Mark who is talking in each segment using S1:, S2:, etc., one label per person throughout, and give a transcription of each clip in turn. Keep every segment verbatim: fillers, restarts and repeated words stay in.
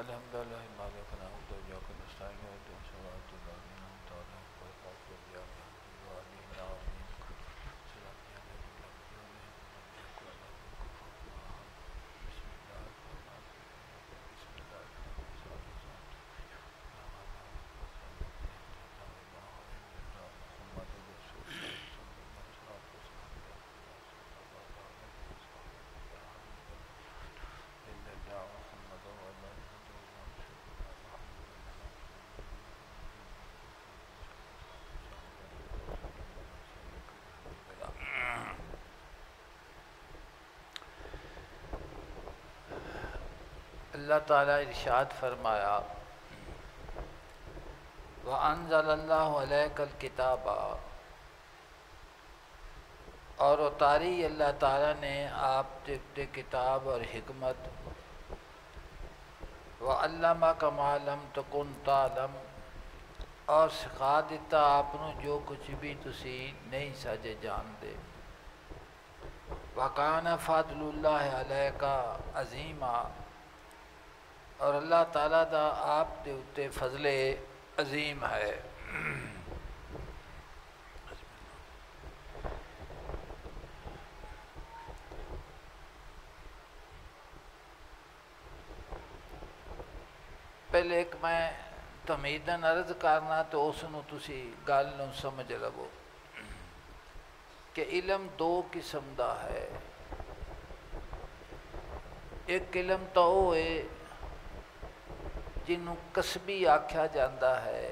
S1: الحمد لله مالك نعبد وإياك نستعين اهدنا الصراط الذين أنعمت عليهم غير المغضوب عليهم ولا الضالين آمين صراط الذين أنعمت عليهم غير المغضوب عليهم بسم الله الرحمن الرحيم بسم الله الرحمن الرحيم محمد رسول الله صلى الله عليه وسلم إلا الله محمد وعلى اللہ تعالیٰ ارشاد فرمایا وَأَنزَلَ اللَّهُ عَلَيْكَ الْكِتَابَ، اور اتاری اللہ تعالیٰ نے آپ تے کتاب اور حکمت، وَعَلَّمَكَ مَا لَمْ تَكُنْ تَعْلَمْ، اور سکھا دیتا آپ نو جو کچھ بھی تسی نہیں سجے جان دے، وَكَانَ فَضْلُ اللَّهِ عَلَيْكَ عَظِيمًا، اور اللہ تعالیٰ دا آپ دے اتے فضل عظیم ہے۔ پہلے ایک میں تمہیدن عرض کرنا تو اس نو تسی گل نو سمجھ لو کہ علم دو قسم دا ہے۔ ایک علم تو وہ ہے جنوں کسبی آکھیا جاندہ ہے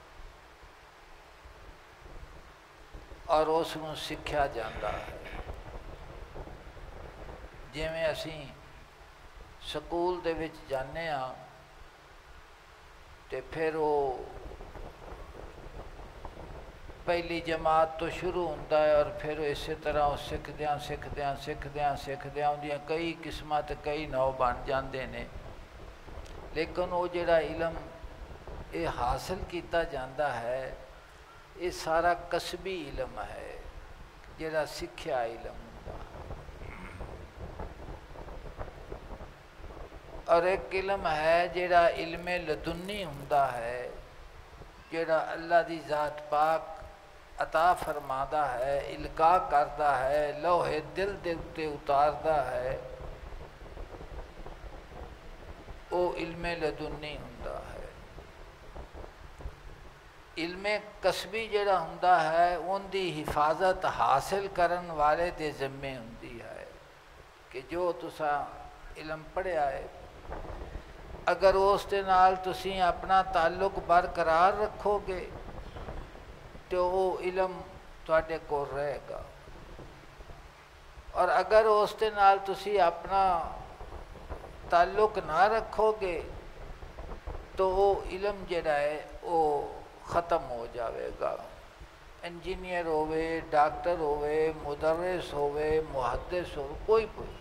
S1: اور اس نو سکھیا جاندہ ہے، جی میں اسی سکول دے وچ جانے ہاں تے پھر وہ پہلی جماعت تو شروع ہوتا ہے اور پھر اسی طرح وہ سکھ دیاں سکھ دیاں سکھ دیاں سکھ دیاں اندیاں کئی قسمت کئی نو بن جاندے نے، لیکن وہ جڑا علم یہ حاصل کیتا جاندہ ہے یہ سارا کسبی علم ہے، جڑا سکھیا علم ہوتا ہے۔ اور ایک علم ہے جڑا علم لدنی ہوتا ہے، جڑا اللہ دی ذات پاک عطا فرمادا ہے، القاء کردا ہے، لوح دل دے اتے اتاردا ہے، وہ علم لدنی ہوندا ہے۔ علم کسبی جڑا ہوندا ہے ان دی حفاظت حاصل کرن والے دے ذمے ہوندی ہے کہ جو تسا علم پڑھیا ہے اگر اس دے نال تسی اپنا تعلق برقرار رکھو گے تو وہ علم تواڈے کول رہے گا، اور اگر اس دے نال تسی اپنا تعلق نہ رکھو گے تو وہ علم جڑا ہے وہ ختم ہو جاوے گا۔ انجینئر ہوئے، ڈاکٹر ہوئے، مدرس ہوئے، محدث ہوئے، کوئی کوئی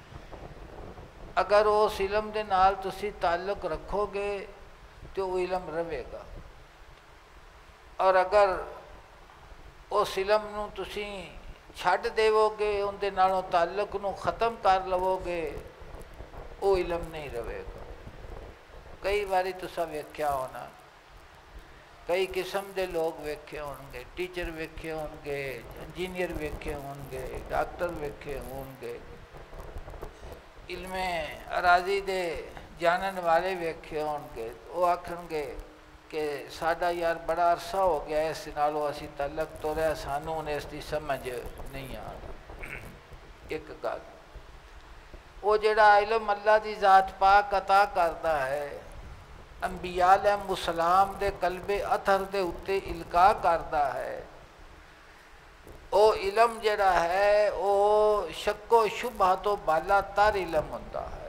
S1: اگر اس علم دے نال تسی تعلق رکھو گے تو وہ علم رہے گا، اور اگر اس علم نو تسی چھڈ دیو گے ان دے نالوں تعلق نو ختم کر لو گے وہ علم نہیں رہے گا۔ کئی باری تسا ویکھیا ہونا، کئی قسم دے لوگ ویکھے ہون گے، ٹیچر ویکھے ہون گے، انجینئر ویکھے ہون گے، ڈاکٹر ویکھے ہون گے، علم اراضی دے جانن والے ویکھے ہون گے، وہ آکھن گے کہ ساڈا یار بڑا عرصہ ہو گیا اس نالوں اسی تعلق تو رہا سانوں نے اس دی سمجھ نہیں آتا۔ ایک گل وہ جڑا علم اللہ دی ذات پاک عطا کردا ہے، انبیاء علیہ السلام دے قلب اطہر دے اتے القاء کردا ہے، او علم جڑا ہے او شک و شبہ تو بالا تر علم ہوندا ہے،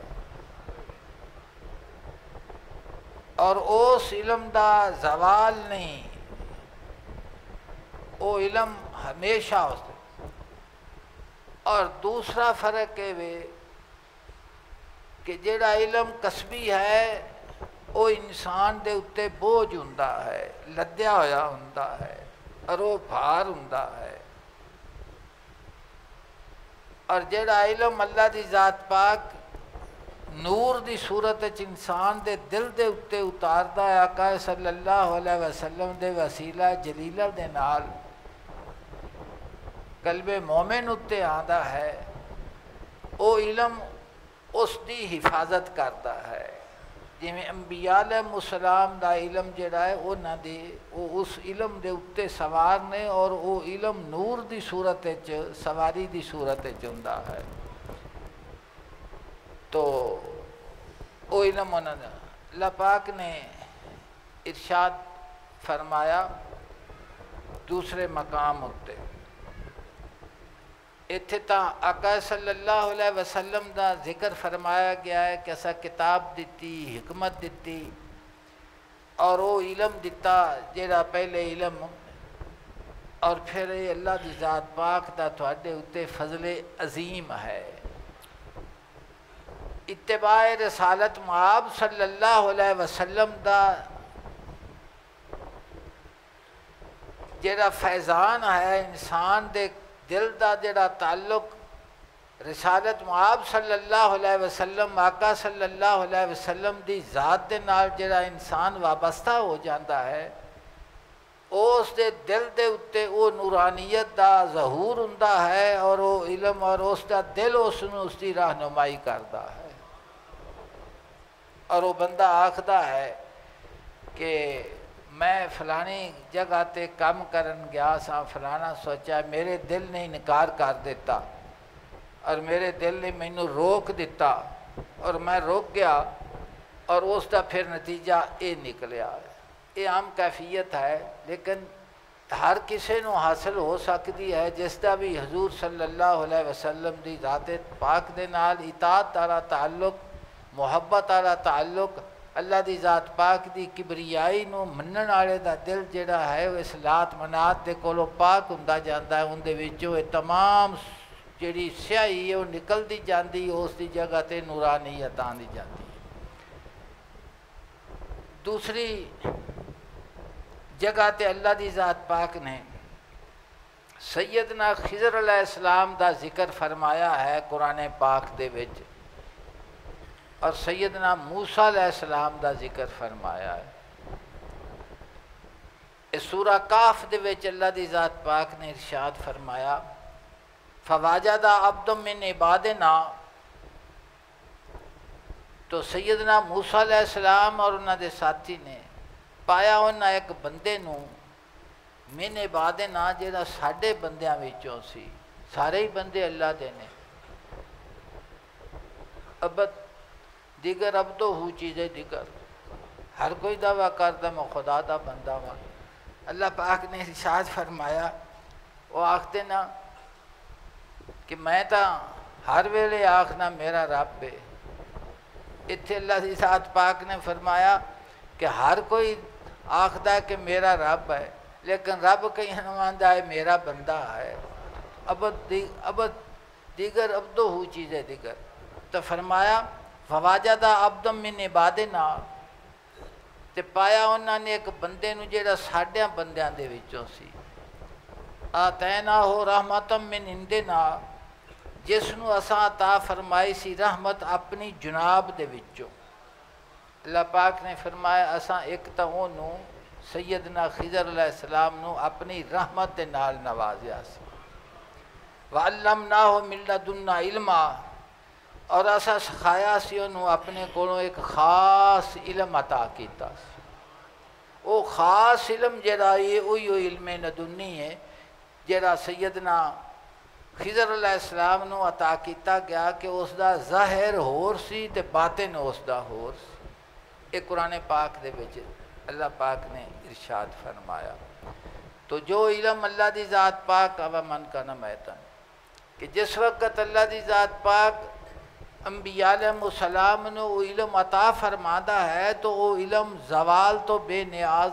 S1: اور اس علم دا زوال نہیں، او علم ہمیشہ اس دے۔ اور دوسرا فرق ہے کہ جڑا علم کسبی ہے وہ انسان دے اتے بوجھ ہوندا ہے، لدیا ہویا ہوندا ہے، اور وہ بھار ہوندا ہے، اور جڑا علم اللہ دی ذات پاک نور دی صورت وچ انسان دے دل دے اتے اتاردا ہے آقا صلی اللہ علیہ وسلم دے وسیلہ جلیلہ دے نال قلب مومن اتے آندا ہے، او علم اس دی حفاظت کرتا ہے، جویں انبیاء علیہ السلام دا علم جڑا ہے انہاں دے او اس علم دے اتے سوار نے، اور او علم نور دی صورت وچ سواری دی صورت وچ ہوندا ہے۔ تو او علم انہاں دا اللہ پاک نے ارشاد فرمایا دوسرے مقام اتے، اتھے تا آقا صلی اللہ علیہ وسلم دا ذکر فرمایا گیا ہے کہ ایسا کتاب دیتی، حکمت دیتی، اور وہ علم دیتا جیڑا پہلے علم، اور پھر یہ اللہ دی ذات پاک دا تھوڑے اتے فضل عظیم ہے۔ اتباع رسالت معاب صلی اللہ علیہ وسلم دا جیڑا فیضان ہے انسان دے دل دا جڑا تعلق رسالت معاب صلی اللہ علیہ وسلم آقا صلی اللہ علیہ وسلم دی ذات دے نال جڑا انسان وابستہ ہو جاتا ہے، اس دے دل دے اتے او نورانیت دا ظہور ہوندا ہے، اور او علم اور اس دا دل اس نو اس دی رہنمائی کردا ہے، اور وہ بندہ آکھدا ہے کہ میں فلانی جگہ تے کام کرن گیا سا، فلانا سوچا، میرے دل نے انکار کر دیتا اور میرے دل نے مینوں روک دیتا اور میں روک گیا، اور اس دا پھر نتیجہ یہ نکلیا ہے۔ یہ عام کیفیت ہے، لیکن ہر کسی نو حاصل ہو سکتی ہے جس دا بھی حضور صلی اللہ علیہ وسلم دی ذات پاک دے نال اطاعت والا تعلق، محبت والا تعلق، اللہ دی ذات پاک دی کبریائی نو منن والے دا دل جڑا ہے وہ اس لات منات دے کولو پاک ہوندا جاندا ہے، ان دے وچوں یہ تمام جڑی سیاہی ہے وہ نکلدی جاندی، اس دی جگہ تے نورانیت آندی جاندی۔ دوسری جگہ تے اللہ دی ذات پاک نے سیدنا خضر علیہ السلام دا ذکر فرمایا ہے قرآن پاک دے وچ، اور سیدنا موسیٰ علیہ السلام دا ذکر فرمایا ہے۔ اس سورہ کاف دے وچ اللہ دی ذات پاک نے ارشاد فرمایا فواجد عبد من عبادنا، تو سیدنا موسیٰ علیہ السلام اور انہاں دے ساتھی نے پایا انہاں ایک بندے نو من عبادنا جڑا ساڈے بندیاں وچوں سی، سارے ہی بندے اللہ دے نے، عبد دیگر اب تو ہو چیزیں دیگر، ہر کوئی دعویٰ کرتا میں خدا دا بندہ ہوں۔ اللہ پاک نے ارشاد فرمایا، وہ آکھتے نا کہ میں تا ہر ویلے آکھنا میرا رب ہے، اتھے اللہ دی ذات پاک نے فرمایا کہ ہر کوئی آکھدا ہے کہ میرا رب ہے، لیکن رب کہیں نماندہ ہے میرا بندہ ہے، ابد ابد دیگر اب تو ہو چیزیں دیگر۔ تو فرمایا فواجد عبد من عبادنا، تے پایا انہوں نے ایک بندے نو جیڑا ساڈیاں بندیاں دے وچوں سی، آتینا ہو رحمت من عندنا، جس نو اساں عطا فرمائی سی رحمت اپنی جناب دے وچوں۔ اللہ پاک نے فرمایا اساں ایک تا اونوں سیدنا خضر علیہ السلام نو اپنی رحمت دے نال نوازیا سی، وعلمناہ من لدنا علما، اور اسا سکھایا سی انہوں اپنے کولوں ایک خاص علم عطا کیتا سی۔ وہ خاص علم جڑا یہ وہی علم لدنی ہے جڑا سیدنا خضر علیہ السلام نو عطا کیتا گیا کہ اس دا ظاہر ہور سی تے باطن اس دا ہور سی۔ ایک قرآن پاک دے وچ اللہ پاک نے ارشاد فرمایا، تو جو علم اللہ دی ذات پاک اب من کا نمیتن، کہ جس وقت اللہ دی ذات پاک انبیاء علیہ السلام نے وہ علم عطا فرماتا ہے تو وہ علم زوال تو بے نیاز،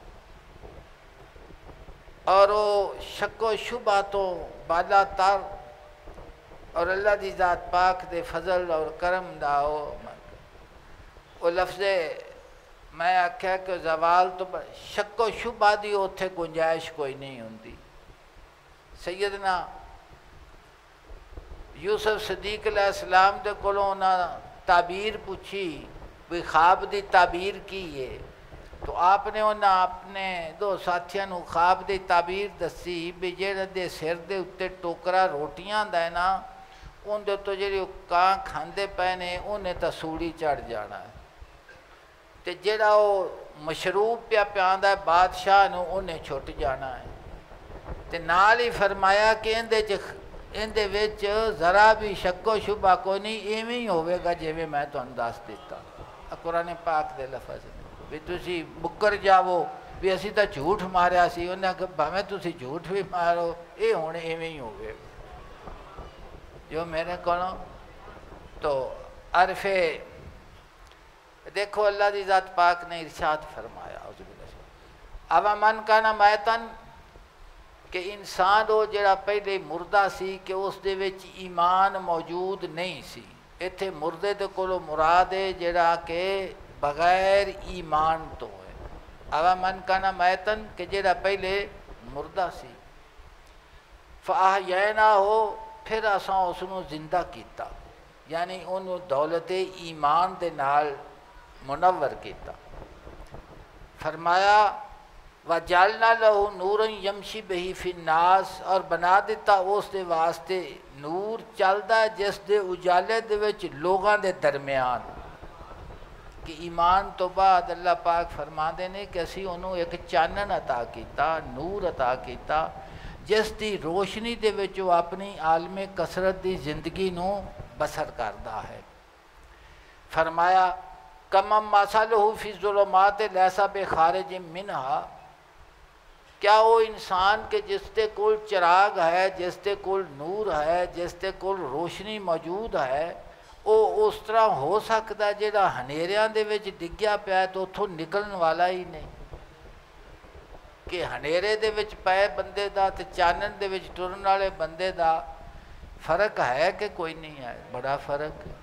S1: اور وہ شک و شبہ تو بالا تر، اور اللہ دی ذات پاک دے فضل اور کرم دا وہ لفظ میں آکھیا کہ زوال تو شک و شبہ دی اتھے گنجائش کوئی نہیں ہوندی۔ سیدنا یوسف صدیق علیہ السلام دے کولوں انہاں تعبیر پوچھی بھی خواب دی تعبیر کی ہے، تو آپ نے انہاں اپنے دو ساتھیاں نو خواب دی تعبیر دسی بھی جہاں دے سر دے اتنے ٹوکرا روٹیاں دا ہے نا اندر تو جی کان کھاندے پے نے انہیں تو سوڑی چڑھ جانا ہے، تے جڑا وہ مشروب پیا پیاندا ہے بادشاہ نو انہیں چھٹ جانا ہے۔ تے نال ہی فرمایا کہ اندے چ اندے وچ ذرا بھی شک و شبہ کوئی نہیں، ایویں ہی ہوئے گا جیویں میں تمہیں دس دیتا۔ قرآن پاک دے لفظ بھی تسی مکر جاؤ بھی اسی تو جھوٹ ماریا سی، انہیں کہ بھاویں تسی جھوٹ بھی مارو یہ ہوں ایویں ہی ہوئے گا جو میرے کو تو عرفے دیکھو اللہ دی ذات پاک نے ارشاد فرمایا اوا من کانا میتن کہ انسان وہ جڑا پہلے مردہ سی کہ اس دے وچ ایمان موجود نہیں سی، ایتھے مردے دے کولو مراد ہے جڑا کہ بغیر ایمان تو ہے، اوا من کانا میتن کہ جڑا پہلے مردہ سی، فاحیینا ہو پھر اساں اس نو زندہ کیتا، یعنی انہوں دولت ایمان دے نال منور کیتا۔ فرمایا وَجَعَلْنَا لَهُ نُورًا يَمْشِي بِهِ فِي النَّاسِ، اور بنا دیتا اس دے واسطے نور چلدا ہے جس دے اجالے دے وچ لوگاں دے درمیان، کہ ایمان تو بعد اللہ پاک فرماندے نے کہ اسی انہوں ایک چانن عطا کیتا، نور عطا کیتا جس دی روشنی دے وچ وہ اپنی عالم کثرت دی زندگی نو بسر کردا ہے۔ فرمایا کمم مثلہ فی الظلمات لیس بخارج منہا، کیا وہ انسان کے جس تے کول چراغ ہے، جس تے کول نور ہے، جس تے کول روشنی موجود ہے، وہ اس طرح ہو سکتا جہاں ہنیریاں دے وچ ڈگیا پیا تو اتھوں نکلن والا ہی نہیں، کہ ہنیرے دے وچ پائے بندے دا تے چانن دے وچ ٹرن والے بندے دا فرق ہے کہ کوئی نہیں ہے، بڑا فرق ہے۔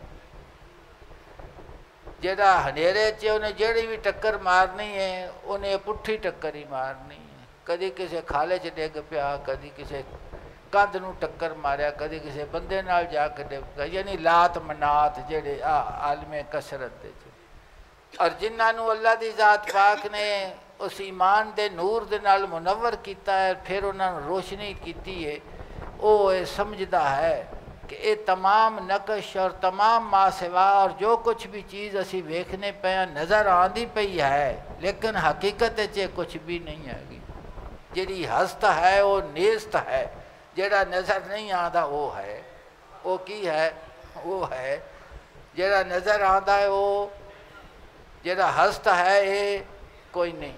S1: جہاں ہنیرے چ انہیں جہی بھی ٹکر مارنی ہے انہیں پٹھی ٹکر ہی مارنی ہے، کدی کسی کھالے چ ڈگ پیا، کدی کسی کندھ نو ٹکر ماریا، کدی کسی بندے نال جا کے ڈگ پیا، یعنی لات منات جڑے عالم کثرت دے چ۔ اور جنہاں نو اللہ دی ذات پاک نے اس ایمان دے نور دے نال منور کیتا ہے، پھر انہاں نے روشنی کیتی ہے، وہ سمجھدا ہے کہ یہ تمام نقش اور تمام ما سوا اور جو کچھ بھی چیز اسی ویکھنے پہ نظر آندی پئی ہے لیکن حقیقت چ کچھ بھی نہیں ہے گی، جڑی ہست ہے وہ نیست ہے، جڑا نظر نہیں آندا وہ ہے، وہ کی ہے وہ ہے، جڑا نظر آندا ہے وہ جڑا ہست ہے یہ کوئی نہیں،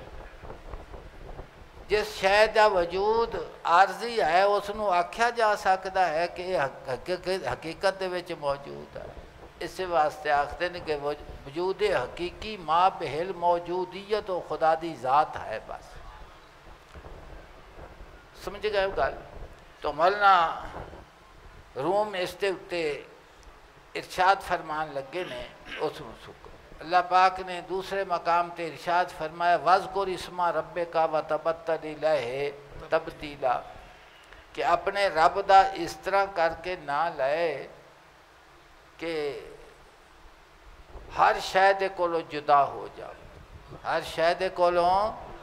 S1: جس شے دا وجود عارضی ہے اس نو آکھیا جا سکتا ہے کہ یہ حقیقت دے وچ موجود ہے، اس واسطے آختے ہیں کہ وجود حقیقی ما بہل موجودیت و خدا دی ذات ہے، بس سمجھ گئے گل۔ تو مولانا روم اس تے اتے ارشاد فرمان لگے نے اس سکھ اللہ پاک نے دوسرے مقام تے ارشاد فرمایا وَاذْكُرِ اسْمَ رَبِّكَ وَتَبَتَّلْ إِلَيْهِ تبتیلا، کہ اپنے رب دا اس طرح کر کے نہ لائے کہ ہر شے دے کولوں جدا ہو جاؤ، ہر شے دے کولوں،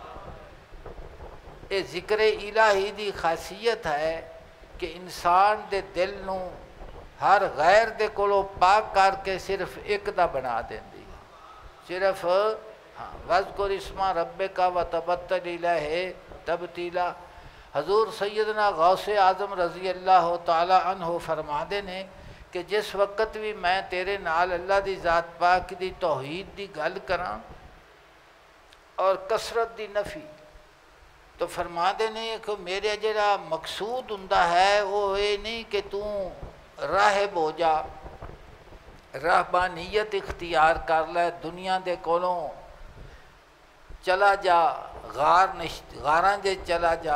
S1: یہ ذکر الہی دی خاصیت ہے کہ انسان دے دل نو ہر غیر دے کولوں پاک کر کے صرف ایک دا بنا دیندی، صرف ہاں وَاذْكُرِ اسْمَ رَبِّكَ وَتَبَتَّلْ إِلَيْهِ تبتیلا۔ حضور سیدنا غوث اعظم رضی اللہ تعالی عنہ فرماندے نے کہ جس وقت بھی میں تیرے نال اللہ دی ذات پاک دی توحید دی گل کراں اور کثرت دی نفی، تو فرماندے نے کہ میرے جڑا مقصود ہوندا ہے وہ یہ نہیں کہ تو راہب ہو جا، رہبانیت اختیار کر لے، دنیا دے کولوں چلا جا، غار نش غاراں دے چلا جا،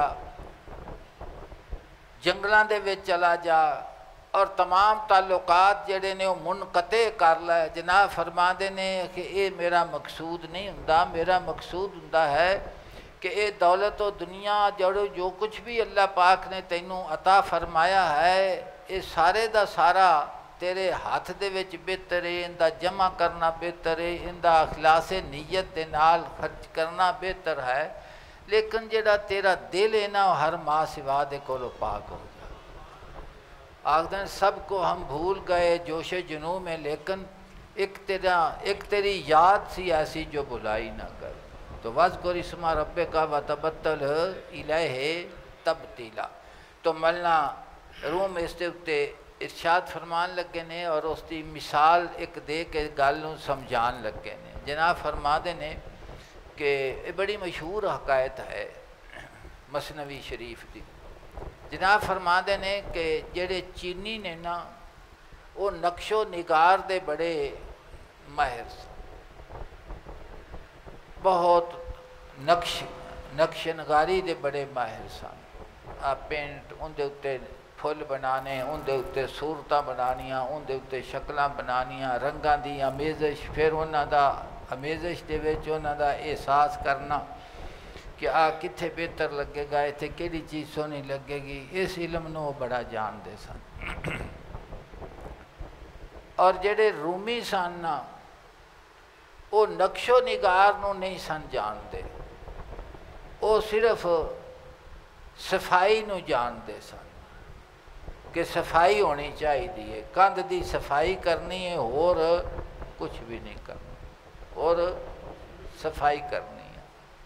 S1: جنگلاں دے وچ چلا جا اور تمام تعلقات جڑے نے وہ منقطع کر لے۔ جناب فرماندے نے کہ یہ میرا مقصود نہیں ہوندا، میرا مقصود ہوندا ہے کہ یہ دولت و دنیا جڑو جو کچھ بھی اللہ پاک نے تینوں عطا فرمایا ہے یہ سارے دا سارا تیرے ہاتھ دے وچ بہتر ہے، اندا جمع کرنا بہتر ہے، اندا اخلاص نیت دے نال خرچ کرنا بہتر ہے، لیکن جڑا تیرا دل ہے نا ہر ماں سوا دے کولو پاک ہو جائے۔ آخدن سب کو ہم بھول گئے جوش جنوں میں، لیکن ایک تیرا ایک تیری یاد سی ایسی جو بھلائی نہ کر۔ تو وَاذْكُرِ اسْمَ رَبِّكَ وَتَبَتَّلْ إِلَيْهِ تَبْتِيلًا۔ تو مولانا روم اس دے اُتے ارشاد فرمان لگے نے اور اس دی مثال ایک دے کے گل نوں سمجھان لگے نے۔ جناب فرما دے نے کہ یہ بڑی مشہور حکایت ہے مثنوی شریف دی۔ جناب فرما دے نے کہ جڑے چینی نے نا وہ نقش و نگار دے بڑے ماہر سن، بہت نقش نقش نگاری دے بڑے ماہر سن۔ آ پینٹ ان دے اتے پھل بنانے، ان دے اتے صورتاں بنانیاں، ان دے اتے شکلاں بنانیاں، رنگاں دی امیزش، پھر انہاں دا امیزش دے وچ انہاں دا احساس کرنا کہ آ کتھے بہتر لگے گا، اتھے کیڑی چیز سونی لگے گی، اس علم نو وہ بڑا جان دے سن۔ اور جڑے رومی سن نا وہ نقش و نگار نو نہیں سن جان دے، وہ صرف صفائی نو جان دے سن کہ صفائی ہونی چاہیے، کندھ دی صفائی کرنی ہے اور کچھ بھی نہیں کرنا، اور صفائی کرنی ہے۔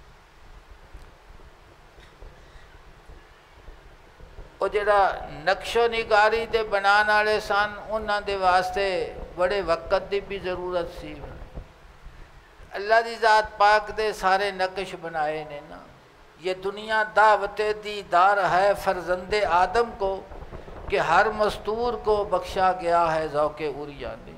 S1: وہ جڑا نقش و نگاری دے بنان والے سن انہاں دے واسطے بڑے وقت دی بھی ضرورت سی۔ اللہ دی ذات پاک دے سارے نقش بنائے نے نا۔ یہ دنیا دعوت دیدار ہے فرزند آدم کو کہ ہر مستور کو بخشا گیا ہے ذوق عریانی۔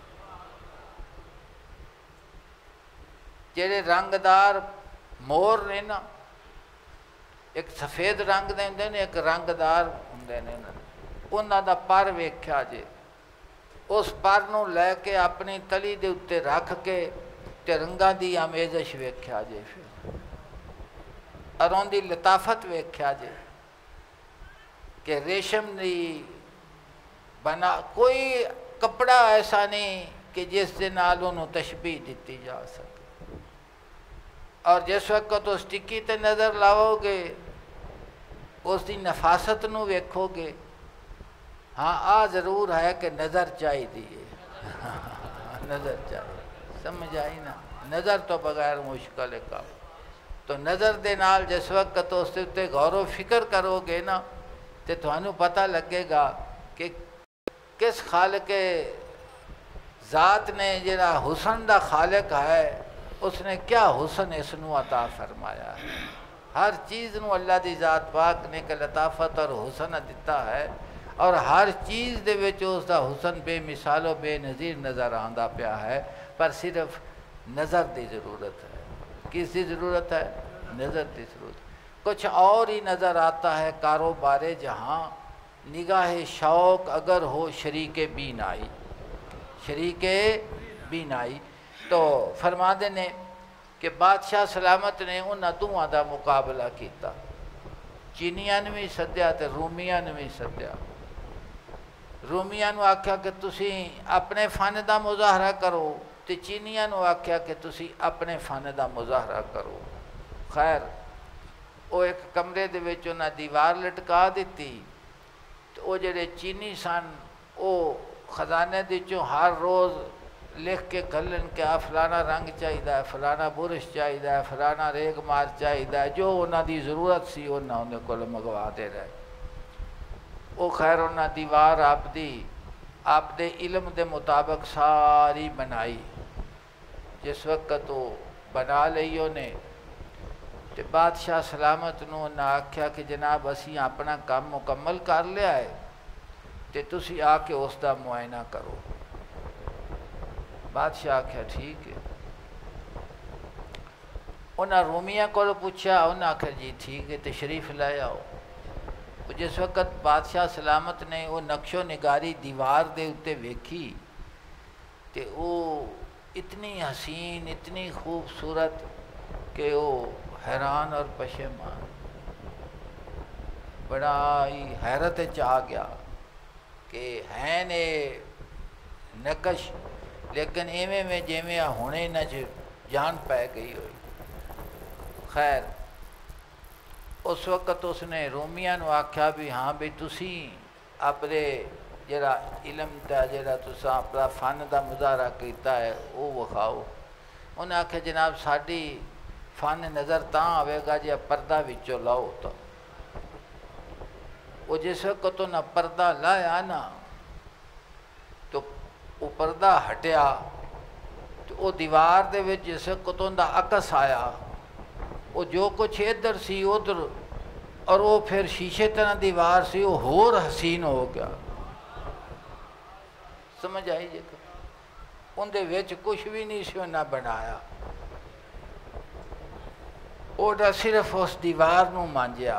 S1: جڑے رنگدار مور نے نا، ایک سفید رنگ دے ہوندے نے، ایک رنگدار ہوندے نے، انہاں دا پر ویکھیا جے، اس پر نو لے کے اپنی تلی دے اتے رکھ کے تے رنگاں دی آمیزش ویکھیا جے، اور ان دی لطافت ویکھیا جے کہ ریشم دی بنا کوئی کپڑا ایسا نہیں کہ جس دے نال انہوں تشبیہ دیتی جا سکے۔ اور جس وقت اس ٹکی تے نظر لاؤ گے اس دی نفاست نو ویکھو گے، ہاں آ ضرور ہے کہ نظر چاہی دیئے نظر چاہیے، سمجھ آئی نا، نظر تو بغیر مشکل ہے کام۔ تو نظر دے نال جس وقت اس تے غور و فکر کرو گے نا تو تھانوں پتہ لگے گا کہ کس خالق ذات نے جڑا حسن دا خالق ہے اس نے کیا حسن اس نو عطا فرمایا ہے۔ ہر چیز نو اللہ دی ذات پاک نے کہ لطافت اور حسن دیتا ہے، اور ہر چیز دے وچ اس دا حسن بے مثال و بے نظیر نظر آندا پیا ہے، پر صرف نظر دی ضرورت ہے۔ کس دی ضرورت ہے؟ نظر دی ضرورت۔ کچھ اور ہی نظر آتا ہے کاروبار جہاں، نگاہ شوق اگر ہو شریک بینائی، شریک بینائی۔ تو فرما دے نے کہ بادشاہ سلامت نے انہاں دوہاں دا مقابلہ کیتا، چینیاں نے بھی سدیا تے رومیاں نے بھی سدیا۔ رومیاں نو آکھیا کہ تسی اپنے فن دا مظاہرہ کرو، تے چینیاں نو آکھیا کہ تسی اپنے فن دا مظاہرہ کرو۔ خیر وہ ایک کمرے دے وچ انہاں دیوار لٹکا دیتی، تو وہ جڑے چینی سن وہ خزانے دی چوں ہر روز لکھ کے کھلن کہ آ فلانا رنگ چاہیے، فلانا برش چاہیے، فلانا ریگ مار چاہیے، جو انہاں دی ضرورت سی انہاں انہاں کو منگوا دے رہے۔ وہ خیر انہاں دیوار آپ دی آپ دے علم دے مطابق ساری بنائی۔ جس وقت وہ بنا لئی انہیں تے بادشاہ سلامت نو انہاں آکھیا کہ جناب اسی اپنا کام مکمل کر لیا ہے تے تسی آ کے اس دا معائنہ کرو۔ بادشاہ آکھیا ٹھیک ہے۔ انہاں رومیاں کو پوچھا، انہاں آکھیا جی ٹھیک ہے، تشریف لے آؤ۔ جس وقت بادشاہ سلامت نے وہ نقش و نگاری دیوار دے اتے ویکھی تے وہ اتنی حسین، اتنی خوبصورت کہ وہ حیران اور پشیمان، بڑا ہی حیرت چ آ گیا کہ ہیں نے نقش، لیکن ایویں میں جیویں ہونے نہ جان پہ گئی ہوئی۔ خیر اس وقت اس نے رومیاں نو آکھیا بھی ہاں بھی تسی اپنے جڑا علم دا جڑا تساں اپنا فن دا مظاہرہ کیتا ہے وہ وکھاؤ۔ انہیں آکھیا جناب ساڈی فن نظر تاں آئے گا جی پردہ وچوں لاؤ تو وہ جس وقت انہیں پردہ لایا نا تو وہ پردہ ہٹیا تو وہ دیوار دے وچ جس وقت ان دا عکس آیا وہ جو کچھ ادھر سی ادھر اور وہ پھر شیشے طرح دیوار سی وہ ہور حسین ہو گیا۔ سمجھ آئی جی ان دے وچ کچھ بھی نہیں سی انہیں بنایا، وہ صرف اس دیوار نو مانجیا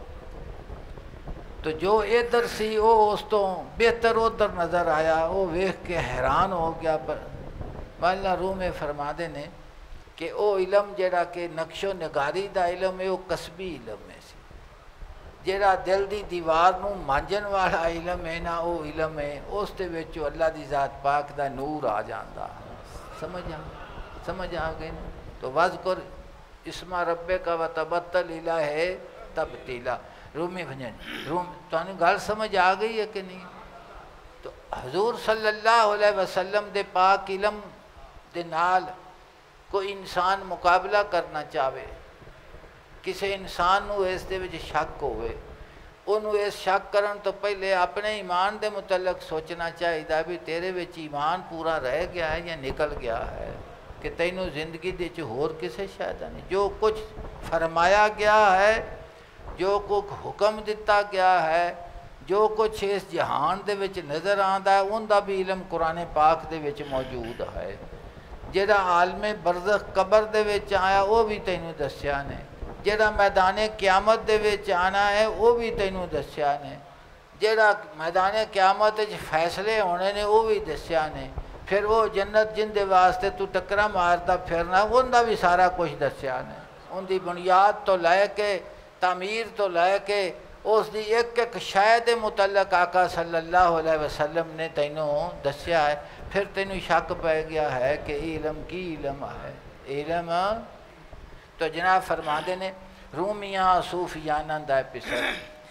S1: تو جو ادھر سی وہ اس تو بہتر ادھر نظر آیا، وہ ویکھ کے حیران ہو گیا۔ پر مولانا روم میں فرما دے نے کہ او علم جڑا کہ نقش و نگاری دا علم ہے وہ کسبی علم ہے سی، جڑا دل دی دیوار نو مانجن والا علم ہے نا وہ علم ہے اس دے وچ اللہ دی ذات پاک دا نور آ جاندا۔ سمجھ آ سمجھ آ گئی نا؟ تو وذکر اسم ربک و تبتل الیہ تبتیلا۔ رومی بھجن روم تو گل سمجھ آ گئی ہے کہ نہیں؟ تو حضور صلی اللہ علیہ وسلم دے پاک علم دے نال کوئی انسان مقابلہ کرنا چاہے، کسی انسان نو اس دے وچ شک ہوئے، انہوں اس شک کرن تو پہلے اپنے ایمان دے متعلق سوچنا چاہیے بھی تیرے وچ ایمان پورا رہ گیا ہے یا نکل گیا ہے، کہ تینوں زندگی دے چ ہور کسے شاید نہیں۔ جو کچھ فرمایا گیا ہے، جو کچھ حکم دیتا گیا ہے، جو کچھ اس جہان دے وچ نظر آندا ہے ان دا بھی علم قرآن پاک دے وچ موجود ہے۔ جڑا عالم برزخ قبر دے وچ آیا وہ بھی تینوں دسیا نے، جڑا میدان قیامت دے وچ آنا ہے وہ بھی تینوں دسیا نے، جڑا میدان قیامت وچ فیصلے ہونے نے وہ بھی دسیا نے، پھر وہ جنت جن دے واسطے تو ٹکرا مارتا پھرنا ان دا بھی سارا کچھ دسیا نے۔ ان دی بنیاد تو لے کے تعمیر تو لے کے اس دی ایک ایک شے دے متعلق آقا صلی اللہ علیہ وسلم نے تینوں دسیا ہے۔ پھر تینوں شک پہ گیا ہے کہ علم کی علم ہے علم۔ تو جناب فرما دے نے رومیاں صوفیانہ دا پسر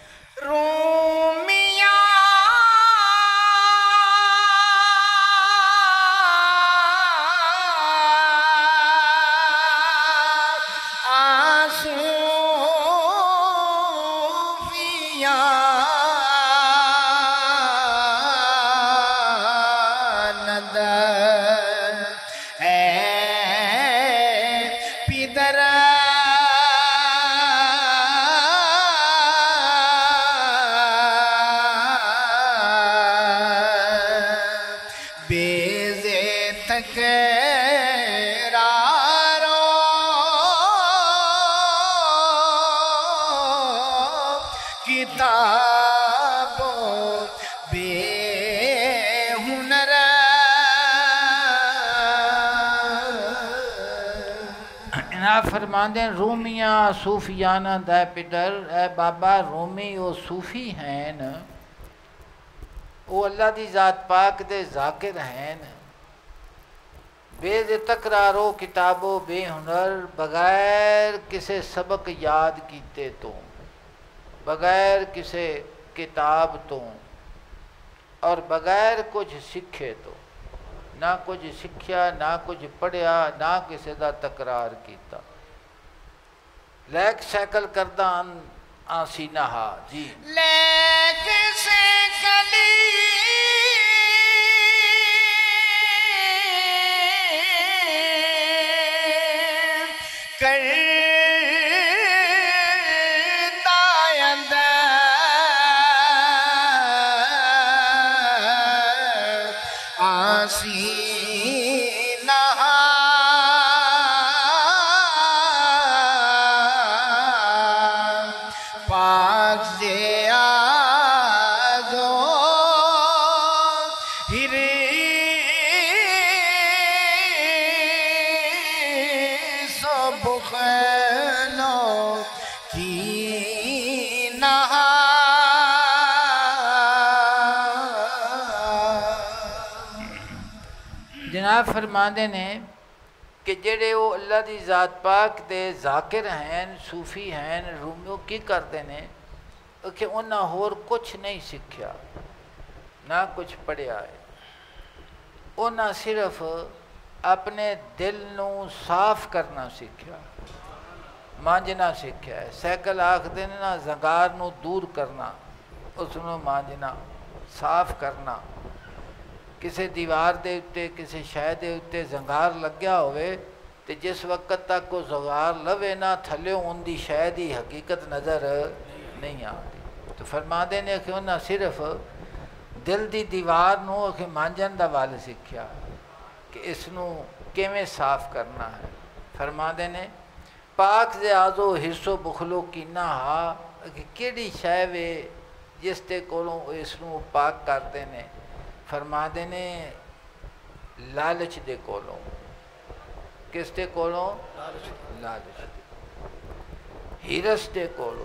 S2: رومیاں
S1: فرماندے رومیاں صوفیانہ دے پدر، اے بابا رومی وہ صوفی ہیں، وہ اللہ دی ذات پاک دے ذاکر ہیں، بے تکرارو کتابو بے ہنر، بغیر کسے سبق یاد کیتے تو، بغیر کسے کتاب تو اور بغیر کچھ سکھے تو، نہ کچھ سکھیا نہ کچھ پڑھیا نہ کسی دا تکرار کیتا، لیک سیکل کردہ آنسی نہا جی
S2: لیک سیکلی کر
S1: جناب فرماندے نے کہ جڑے وہ اللہ دی ذات پاک دے ذاکر ہیں صوفی ہیں رومیو کی کرتے ہیں کہ انہاں ہور کچھ نہیں سیکھیا نہ کچھ پڑھیا ہے انہاں صرف اپنے دل نو صاف کرنا سیکھیا مانجنا سیکھیا ہے سیکل آکھدے نے نا زنگار نو دور کرنا اس نو مانجنا صاف کرنا کسی دیوار دے اتے کسی شے دے اتے زنگار لگیا ہوئے تے جس وقت تک کو زنگار لوے نہ تھلے ان دی شے دی حقیقت نظر نہیں آتی تو فرما دے نے کہ انہاں صرف دل دی دیوار نو کہ مانجن دا وال سیکھیا کہ اس نو کیویں صاف کرنا ہے فرما دے نے پاک دے آزو حصو بخلو کینا ہا کہ کیڑی شے وے جس تے کولوں اس نو پاک کرتے نے فرما دے نے لالچ دے کولوں کس دے کولوں لالچ دے ہیرس دے کولوں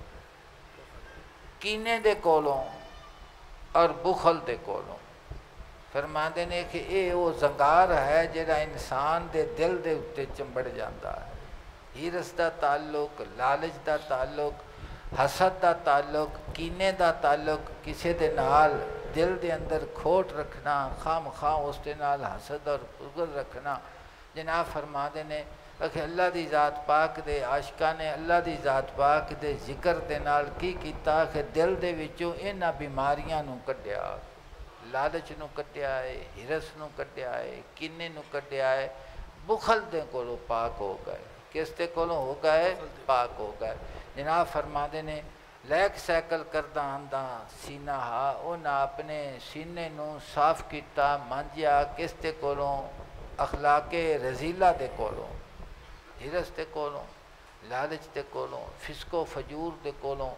S1: کینے دے کولوں اور بخل دے کولوں فرما دے نے کہ اے وہ زنگار ہے جڑا انسان دے دل دے اتے چمبڑ جاندہ ہے ہیرس دا تعلق لالچ دا تعلق حسد دا تعلق کینے دا تعلق کسی دے نال دل دے اندر کھوٹ رکھنا خام خواہ اس دے نال حسد اور بغض رکھنا جناب فرما دے نے کہ اللہ دی ذات پاک دے عاشقاں نے اللہ دی ذات پاک دے ذکر دے نال کی کیتا کہ دل دے وچوں انہاں بیماریاں نو کڈیا لالچ نو کڈیا ہے ہرس نو کڈیا ہے کینے نو کڈیا ہے بخل دے کولو پاک ہو گئے کس تے کولو ہو گئے پاک ہو گئے جناب فرما دے نے لیک سیکل کردہ آندہ سینہ ہا انہاں اپنے سینے نو صاف کیتا مانجیا کس تے کولوں اخلاق رزیلہ دے کولوں ہرس دے کولوں لالچ دے کولوں فسق و فجور دے کولوں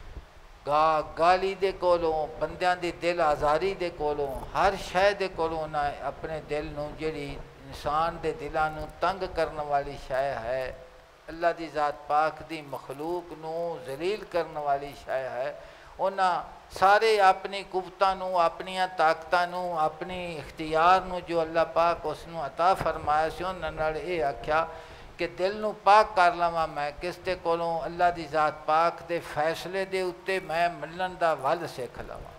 S1: گا گالی دے کولوں بندیاں دی دل آزاری دے کولوں ہر شے دے کولوں انہاں اپنے دل نو جڑی انسان دے دلاں نو تنگ کرنے والی شے ہے اللہ دی ذات پاک دی مخلوق نو ذلیل کرنے والی شے ہے انہاں سارے اپنی قوتاں نو اپنی طاقتاں نو اپنی اختیار نو جو اللہ پاک اس نو عطا فرمایا سی انہاں نال اے آکھیا کہ دل نو پاک کر لواں میں کس تے کولوں اللہ دی ذات پاک دے فیصلے دے اتے میں ملن دا ول سیکھ لواں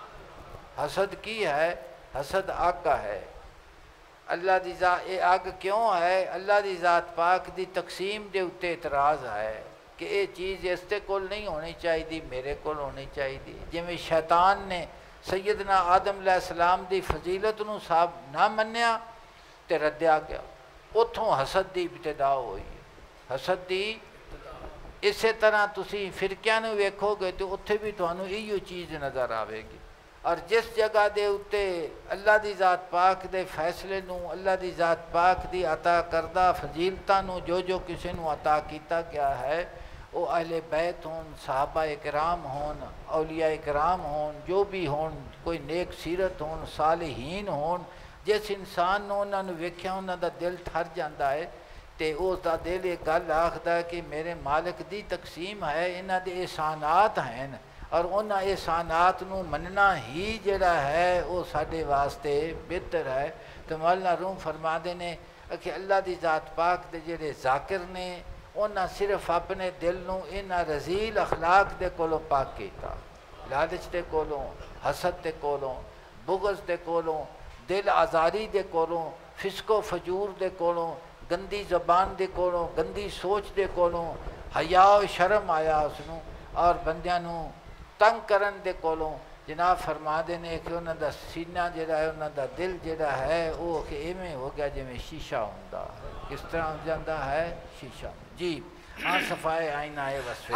S1: حسد کی ہے حسد آگ کا ہے اللہ دی ذات اے آگ کیوں ہے اللہ دی ذات پاک دی تقسیم دے اتے اعتراض ہے کہ اے چیز اس تے کول نہیں ہونی چاہیے میرے کول ہونی چاہیے جویں شیطان نے سیدنا آدم علیہ السلام دی فضیلت نو صاحب نہ منیا تے ردیا گیا اتھوں حسد دی ابتدا ہوئی ہے حسد دی اسی طرح تسی فرقیاں نو ویکھو گے تو اتھے بھی تانوں ایو چیز نظر آوے گی اور جس جگہ دے اتے اللہ دی ذات پاک دے فیصلے نو اللہ دی ذات پاک دی عطا کردہ فضیلتاں نو جو جو کسی نو عطا کیتا گیا ہے وہ اہل بیت ہون صحابہ اکرام ہون اولیاء اکرام ہون جو بھی ہون کوئی نیک سیرت ہون صالحین ہون جس انسان نو انہاں نو ویکھیا انہاں دا دل ٹھر جاندا ہے تے اس دا دل ایک گل آکھدا ہے کہ میرے مالک دی تقسیم ہے انہاں دے احسانات ہیں اور انہاں احسانات نو مننا ہی جڑا ہے وہ ساڈے واسطے بہتر ہے تو مولانا روم فرما دے نے کہ اللہ دی ذات پاک دے جڑے ذاکر نے انہاں صرف اپنے دل نو انہاں رزیل اخلاق دے کولوں پاک کیتا لالچ دے کولوں حسد دے کولوں بغض دے کولوں دل آزاری دے کولوں فسق و فجور دے کولوں گندی زبان دے کولوں گندی سوچ دے کولوں حیا و شرم آیا اس نو اور بندیاں نو تنگ کرن دے کولوں جناب فرما دے نے کہ انہاں دا سینہ جڑا ہے انہاں دا دل جڑا ہے وہ کہ ایویں ہو گیا جویں شیشہ ہوندا ہے کس طرح ہو جاندا ہے شیشہ جی ہاں صفائے آئینہ ہے وصفے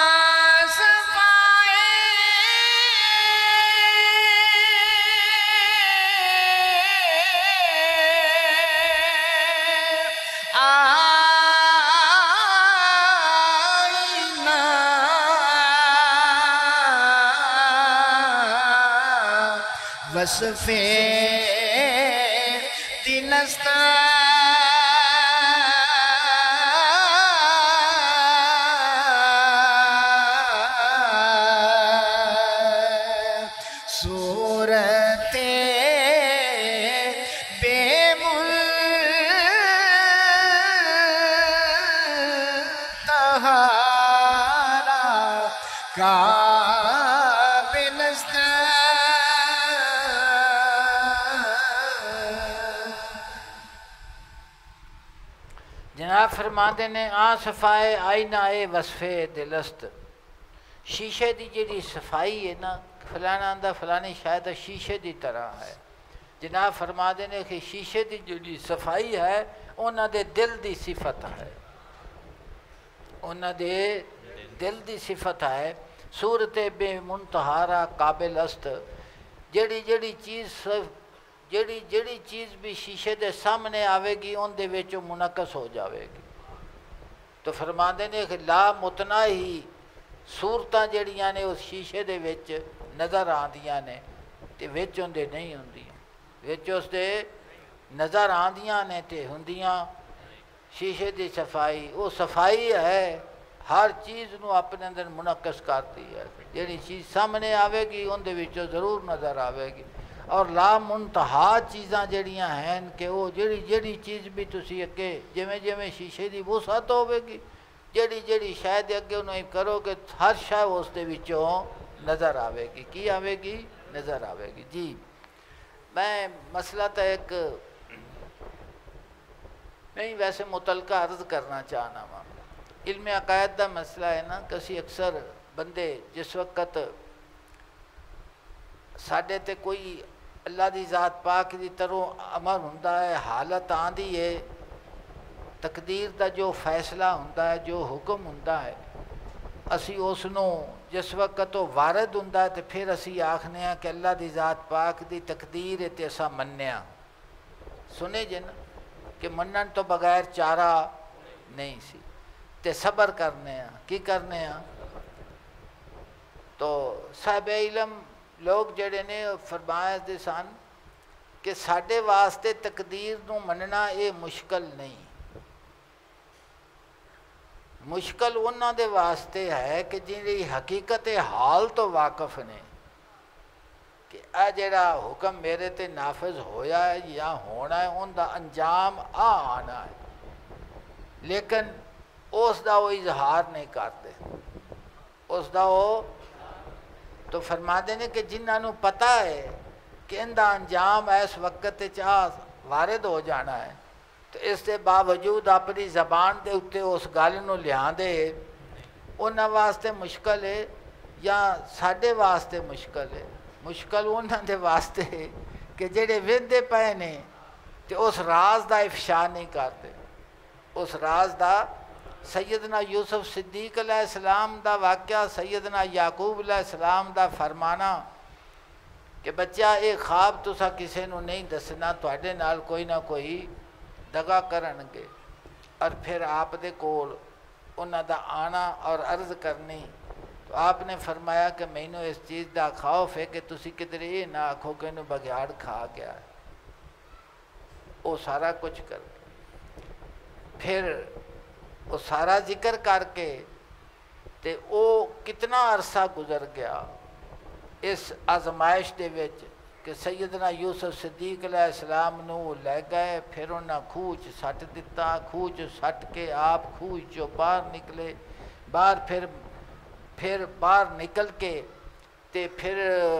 S2: وصفے دینستا صورت بے سہارا قابل است
S1: جناب فرماندے نے آ صفائے آئینہ اے وصفے دلست شیشے دی جڑی صفائی ہے نا فلانا آندہ فلانی شاید شیشے دی طرح ہے جناب فرماندے نے کہ شیشے دی جڑی صفائی ہے انہاں دے دل دی صفت ہے انہاں دے دل دی صفت ہے صورت بے منتہارا قابل است جڑی جڑی چیز جڑی جڑی چیز بھی شیشے دے سامنے آوے گی ان دے وچوں منعکس ہو جاوے گی تو فرماندے نے کہ لا متنا ہی صورتاں جڑیاں نے اس شیشے دے وچ نظر آندیاں نے تے وچ اندے نہیں ہوندیاں وچ اس دے نظر آندیاں نے تے ہوندیاں شیشے دی صفائی وہ صفائی ہے ہر چیز نو اپنے اندر منعکس کرتی ہے جڑی چیز سامنے آوے گی ان دے وچوں ضرور نظر آوے گی اور لا منتہا چیزاں جڑیاں ہیں کہ وہ جڑی جڑی چیز بھی تسی اگے جویں جویں شیشے دی وسعت ہوے گی جڑی جڑی شاید اگے انہوں کرو کہ ہر شے اس دے وچوں نظر آوے گی کی آوے گی نظر آوے گی جی میں مسئلہ تو ایک نہیں ویسے متعلقہ عرض کرنا چاہنا وا علم عقائد دا مسئلہ ہے نا کہ اسی اکثر بندے جس وقت ساڈے تے کوئی اللہ دی ذات پاک دی طرح امر ہوندا ہے حالت آندی ہے تقدیر دا جو فیصلہ ہوندا ہے جو حکم ہوندا ہے اسی اس نو جس وقت وہ وارد ہوندا ہے تے پھر اسی آکھنے ہیں کہ اللہ دی ذات پاک دی تقدیر ہے تے اسا منیا سنے جے نا کہ منن تو بغیر چارہ نہیں سی تے صبر کرنے ہیں کی کرنے ہیں تو صاحب علم لوگ جڑے نے فرمایا دے سن کہ ساڈے واسطے تقدیر نو مننا یہ مشکل نہیں مشکل انہاں دے واسطے ہے کہ جنہی حقیقت حال تو واقف نے کہ اے جڑا حکم میرے تے نافذ ہویا ہے یا ہونا ہے ان دا انجام آ آنا ہے لیکن اس دا وہ اظہار نہیں کرتے اس دا وہ تو فرما دینے کہ جنہاں نو پتہ ہے کہ ان دا انجام اس وقت چاہ وارد ہو جانا ہے تو اس دے باوجود اپنی زبان دے اتے اس گل نو لیاں دے انہاں واسطے مشکل ہے یا ساڈے واسطے مشکل ہے مشکل انہاں دے واسطے ہے کہ جڑے وندے پے نے تے اس راز دا افشا نہیں کرتے اس راز دا سیدنا یوسف صدیق علیہ السلام دا واقعہ سیدنا یعقوب علیہ السلام دا فرمانا کہ بچہ ایک خواب تسا کسے نو نہیں دسنا تواڈے نال کوئی نہ کوئی دغا کرن گے اور پھر آپ دے کول انہاں دا آنا اور عرض کرنی تو آپ نے فرمایا کہ مینوں اس چیز دا خوف ہے کہ تسی کدھر یہ نہ آکھو کہ انہوں بگیاڑ کھا گیا ہے وہ سارا کچھ کر کے پھر وہ سارا ذکر کر کے تے او کتنا عرصہ گزر گیا اس آزمائش دے وچ کہ سیدنا یوسف صدیق علیہ السلام نو لے گئے پھر انہاں خوچ سٹ دیتا خوچ سٹ کے آپ خوچ جو باہر نکلے باہر پھر پھر باہر نکل کے تے پھر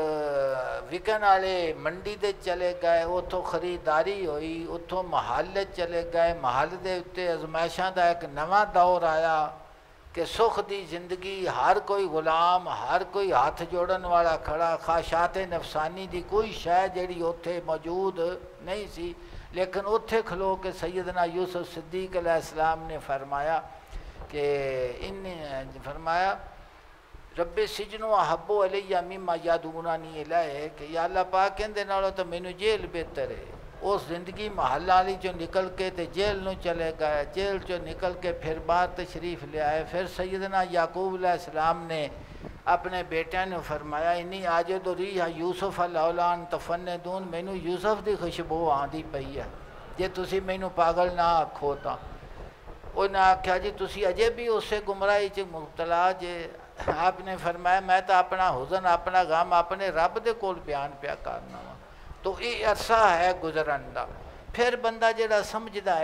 S1: وکن والے منڈی دے چلے گئے اتھوں خریداری ہوئی اتھوں محل چلے گئے محل دے اتے ازمائشاں دا ایک نواں دور آیا کہ سکھ دی زندگی ہر کوئی غلام ہر کوئی ہاتھ جوڑن والا کھڑا خواہشات نفسانی دی کوئی شے جڑی اوتھے موجود نہیں سی لیکن اوتھے کھلو کے سیدنا یوسف صدیق علیہ السلام نے فرمایا کہ ان فرمایا رب سجنو احبو علیہ مما یادونانی الیہ کہ یا اللہ پاک کہندے نالو تو مینوں جیل بہتر ہے اس زندگی محل والی جو نکل کے تے جیل نو چلے گئے جیل چو نکل کے پھر باہر تشریف لے آئے پھر سیدنا یعقوب علیہ السلام نے اپنے بیٹے نے فرمایا انی آجد ریح یوسف الاولان تفندون مینوں یوسف دی خوشبو آندی پئی ہے جے تسی مینوں پاگل نہ آکھو تا انہیں آکھیا جی تسی اجے بھی اسے گمراہی چ مبتلا جے آپ نے فرمایا میں تو اپنا حزن اپنا غم اپنے رب دے کول بیان پیا کرنا وا تو یہ عرصہ ہے گزرن دا پھر بندہ جڑا سمجھدا ہے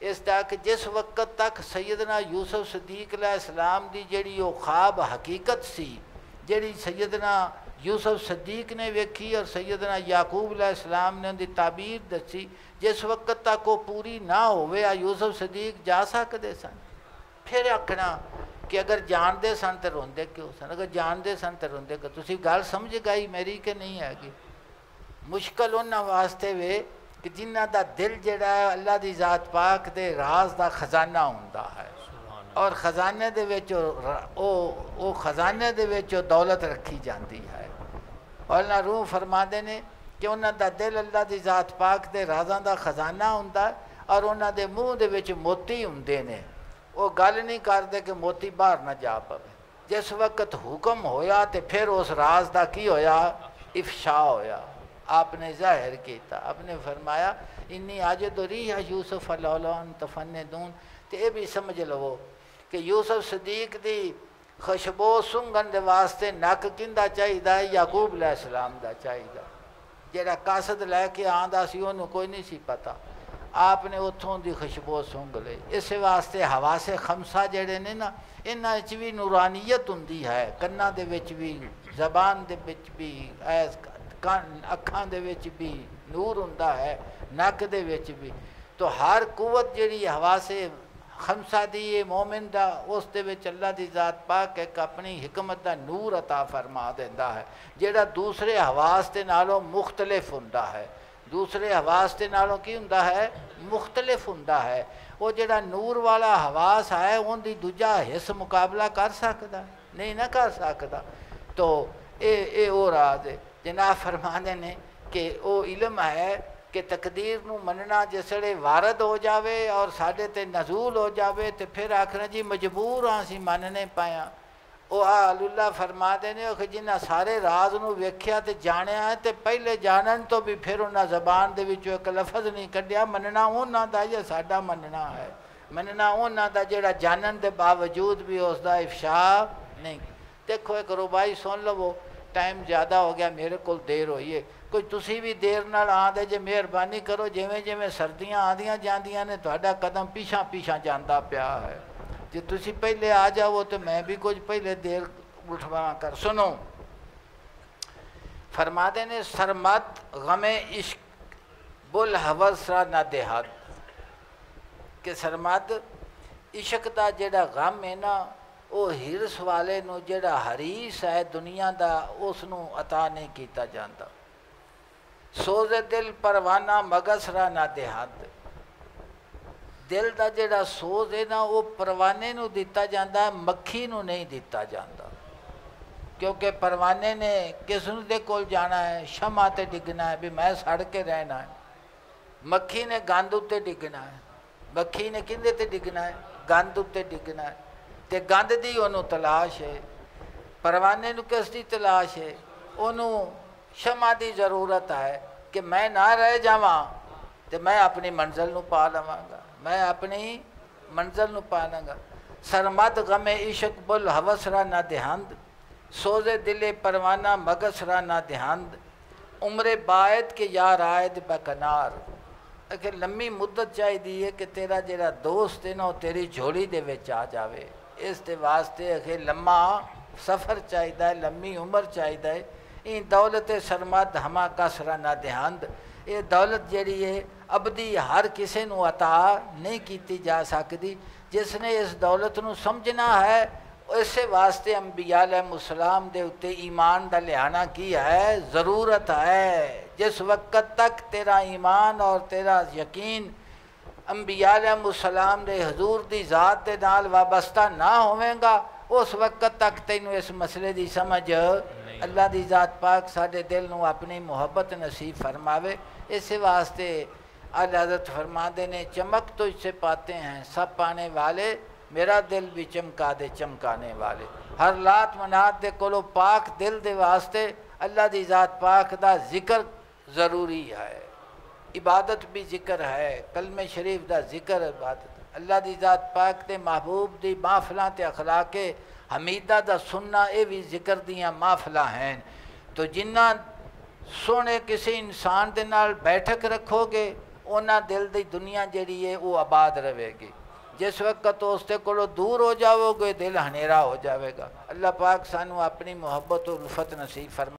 S1: اس طرح کہ جس وقت تک سیدنا یوسف صدیق علیہ السلام دی جڑی وہ خواب حقیقت سی، جڑی سیدنا یوسف صدیق نے ویکھی اور سیدنا یعقوب علیہ السلام نے ان دی تعبیر دسی، جس وقت تک وہ پوری نہ ہوئے یوسف صدیق جا سکتے سن۔ پھر آکھنا کہ اگر جاندے سن تو روندے کیوں سن، اگر جاندے سن تو روندے کیوں؟ تسی گل سمجھ گئی میری کہ نہیں ہے گی؟ مشکل انہاں واسطے وے کہ جنہ دا دل جڑا ہے اللہ دی ذات پاک دے راز دا خزانہ ہوندا ہے، اور خزانے دے وچ او او خزانے دے وچ دولت رکھی جاندی ہے۔ اور اللہ روح فرماندے نے کہ انہاں دا دل اللہ دی ذات پاک دے رازاں دا خزانہ ہوندا ہے، اور انہاں دے منہ دے وچ موتی ہوندے نے، وہ گل نہیں کردے کہ موتی باہر نہ جا پوے۔ جس وقت حکم ہویا تے پھر اس راز دا کی ہویا؟ افشا ہویا، آپ نے ظاہر کیتا۔ آپ نے فرمایا انی آجد ریح یوسف لولا ان تفندون، تے یہ بھی سمجھ لو کہ یوسف صدیق دی خوشبو سنگن دے واسطے نک کندہ چاہیے؟ یعقوب علیہ السلام دا چاہیے، جڑا قاصد لے کے آندا سی انہوں کوئی نہیں سی پتا، آپ نے اتھوں دی خوشبو سنگ لے۔ اس واسطے حواس خمسہ جڑے نے نا، انہاں وچ بھی نورانیت ہوندی ہے، کناں دے وچ بھی، زبان دے وچ بھی، اکھاں دے وچ بھی نور ہوندا ہے، نک دے وچ بھی۔ تو ہر قوت جڑی حواس خمسہ دی مومن دا، اس دے وچ اللہ دی ذات پاک ایک اپنی حکمت دا نور عطا فرما دیندا ہے، جڑا دوسرے حواس دے نالوں مختلف ہوندا ہے۔ دوسرے حواس دے نالوں کی ہوندا ہے؟ مختلف ہوندا ہے۔ وہ جڑا نور والا حواس ہے ان دی دوجا حص مقابلہ کر سکدا؟ نہیں نہ کر سکدا۔ تو اے اے او راز ہے۔ جناب فرمانے نے کہ او علم ہے کہ تقدیر نو مننا جسڑے وارد ہو جاوے اور ساڈے تے نزول ہو جاوے تے پھر آکھنا جی مجبور ہاں سی مننے پایا۔ او آل اللہ فرما دینے کہ جنہ سارے راز نو ویکھیا تے جانیا ہے تے پہلے جانن تو بھی پھر انہاں زبان دے وچوں ایک لفظ نہیں کڈیا، مننا انہاں دا یا ساڈا مننا ہے؟ مننا انہاں دا جڑا جانن دے باوجود بھی اس دا افشا نہیں۔ دیکھو ایک ربائی سن لو، ٹائم زیادہ ہو گیا، میرے کو دیر ہوئی ہے، کوئی تسی بھی دیر نال آندے جے مہربانی کرو، جویں جویں سردیاں آندیاں جاندیاں نے تہاڈا قدم پیچھا پیچھا جاندا پیا ہے۔ جی تسی پہلے آ جاؤ تو میں بھی کچھ پہلے دیر اٹھوا کر سنو۔ فرما دے نے سرمد غم عشق بل حوث را نہ دیہات، کہ سرمد عشق دا جڑا غم ہے نا، وہ ہرس والے نو جڑا حریص ہے دنیا دا اس نو عطا نہیں کیتا جاندا۔ سوز دل پروانہ مگس را نہ دیہات، دل دا جڑا سوز ہے نا وہ پروانے نو دیتا جاندا ہے، مکھی نو نہیں دیتا جاندا، کیونکہ پروانے نے کس نو دے کول جانا ہے؟ شمع تے ڈگنا ہے بھی میں سڑ کے رہنا ہے۔ مکھی نے گند تے ڈگنا ہے، مکھی نے کندے تے ڈگنا ہے؟ گند تے ڈگنا ہے، تے گند دی انہوں تلاش ہے۔ پروانے نو کس دی تلاش ہے؟ انہوں شمع دی ضرورت ہے کہ میں نہ رہ جاواں تے میں اپنی منزل نو پا لواں گا، میں اپنی منزل نو پا لواں گا۔ سرمد غم عشق بل حوث را نہ دہند، سوز دل پروانہ مگس را نہ دہند، عمر باعد کے یار آئد بکنار، کہ لمبی مدت چاہیے ہے کہ تیرا جڑا دوست ہے نا وہ تیری جھولی دے وچ آ جاوے، اس دے واسطے کہ لمبا سفر چاہیے، لمبی عمر چاہیے۔ این دولت سرمد ہما کسرا نہ دہند، یہ دولت جڑی ہے ابدی ہر کسی نو عطا نہیں کیتی جا سکتی۔ جس نے اس دولت نو سمجھنا ہے اسے واسطے انبیاء علیہ السلام دے اتے ایمان دا لہانا کی ہے، ضرورت ہے۔ جس وقت تک تیرا ایمان اور تیرا یقین انبیاء علیہ السلام دے حضور دی ذات دے نال وابستہ نہ ہوئے گا، اس وقت تک تینوں اس مسئلے دی سمجھ اللہ دی ذات پاک ساڈے دل نو اپنی محبت نصیب فرماوے۔ اس واسطے اعلی حضرت فرماندے نے چمک تو اس سے پاتے ہیں سب پانے والے، میرا دل بھی چمکا دے چمکانے والے۔ ہر لات منات دے کولو پاک دل دے واسطے اللہ دی ذات پاک دا ذکر ضروری ہے، عبادت بھی ذکر ہے، کلمہ شریف دا ذکر عبادت۔ اللہ دی ذات پاک تے محبوب دی محفلاں تے اخلاق حمیدہ دا سننا اے بھی ذکر دیاں محفلاں ہیں۔ تو جنہ سونے کسی انسان دے نال بیٹھک رکھو گے ਉਹਨਾਂ ਦਿਲ ਦੀ ਦੁਨੀਆ ਜਿਹੜੀ ਹੈ ਉਹ ਆਬਾਦ ਰਹੇਗੀ। ਜਿਸ ਵਕਤ ਉਸ ਦੇ ਕੋਲੋਂ ਦੂਰ ਹੋ ਜਾਵੋਗੇ ਦਿਲ ਹਨੇਰਾ ਹੋ ਜਾਵੇਗਾ۔ اللہ پاک سانو اپنی محبت و الفت نصیب فرما۔